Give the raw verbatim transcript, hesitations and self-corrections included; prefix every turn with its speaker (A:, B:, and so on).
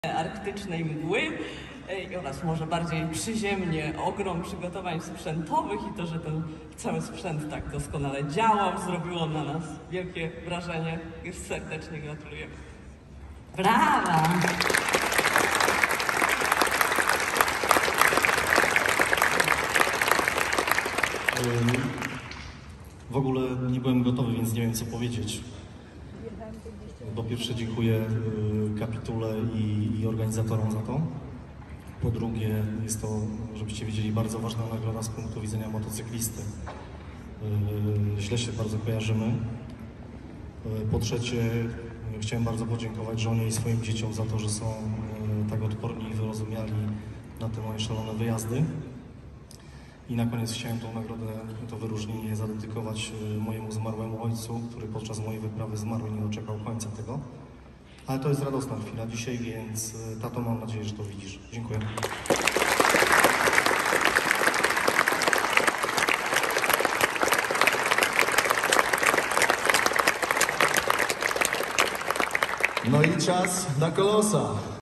A: arktycznej mgły oraz może bardziej przyziemnie ogrom przygotowań sprzętowych i to, że ten cały sprzęt tak doskonale działał, zrobiło na nas wielkie wrażenie. Już serdecznie gratulujemy. Brawa!
B: W ogóle nie byłem gotowy, więc nie wiem, co powiedzieć. Po pierwsze dziękuję kapitule i, i organizatorom za to. Po drugie jest to, żebyście wiedzieli, bardzo ważna nagroda z punktu widzenia motocyklisty. Źle się bardzo kojarzymy. Po trzecie chciałem bardzo podziękować żonie i swoim dzieciom za to, że są tak odporni i wyrozumiali na te moje szalone wyjazdy. I na koniec chciałem tą nagrodę, to wyróżnienie zadedykować mojemu zmarłemu ojcu, który podczas mojej wyprawy zmarł i nie doczekał końca tego. Ale to jest radosna chwila dzisiaj, więc tato, mam nadzieję, że to widzisz. Dziękuję.
C: No i czas na Kolosa.